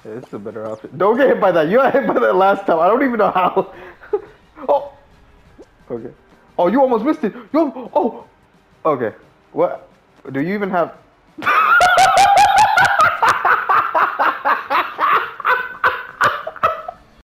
Yeah, this is a better outfit. Don't get hit by that. You got hit by that last time. I don't even know how. Oh. Okay. Oh, you almost missed it. You. Oh. Okay. What? Do you even have?